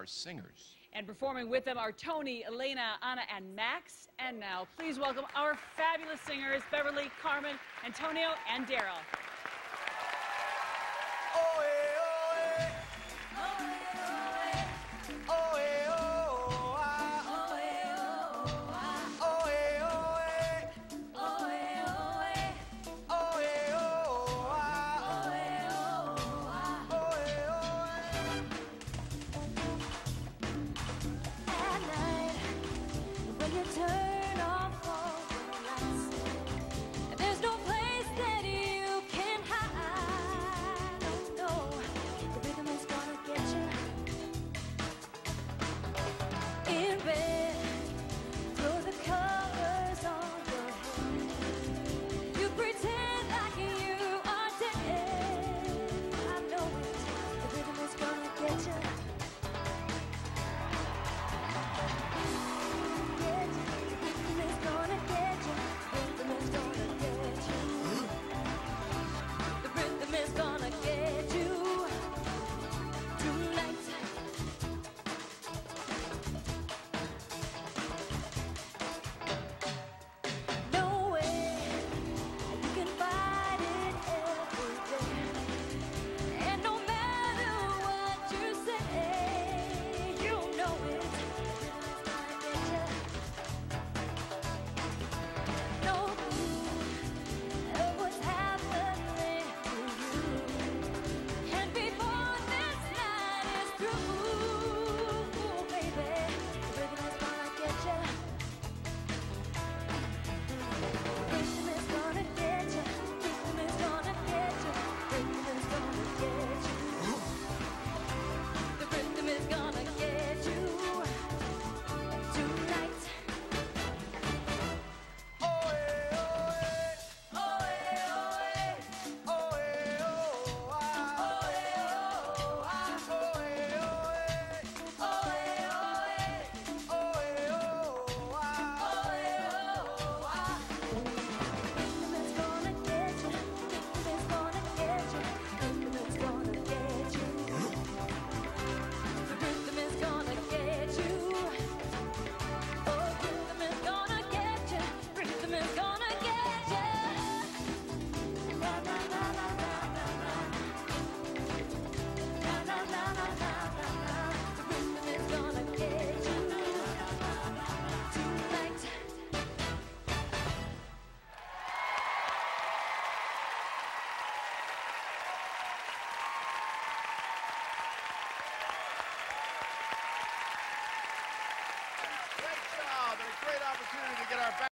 our singers. And performing with them are Tony, Elena, Anna, and Max. And now, please welcome our fabulous singers, Beverly, Carmen, Antonio, and Daryl. Turn off all the lights. There's no place that you can hide. Oh no, the rhythm is gonna get you. In bed, throw the covers on your head. You pretend like you are dead. I know it, the rhythm is gonna get you. Great opportunity to get our back.